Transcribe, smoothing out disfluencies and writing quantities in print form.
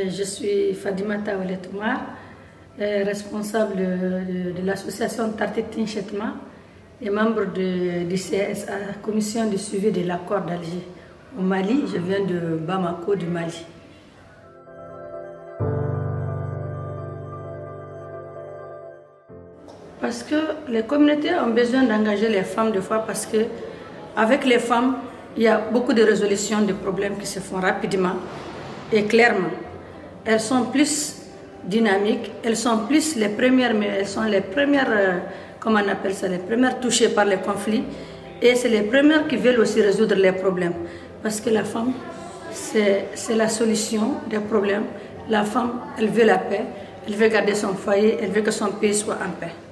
Je suis Fadimata Oulettoumar, responsable de l'association Tartetin Chetma et membre du CSA, Commission de suivi de l'accord d'Alger au Mali. Je viens de Bamako du Mali. Parce que les communautés ont besoin d'engager les femmes des fois parce que avec les femmes, il y a beaucoup de résolutions de problèmes qui se font rapidement et clairement. Elles sont plus dynamiques, elles sont plus les premières, mais elles sont les premières, comment on appelle ça, les premières touchées par les conflits et c'est les premières qui veulent aussi résoudre les problèmes. Parce que la femme, c'est la solution des problèmes. La femme, elle veut la paix, elle veut garder son foyer, elle veut que son pays soit en paix.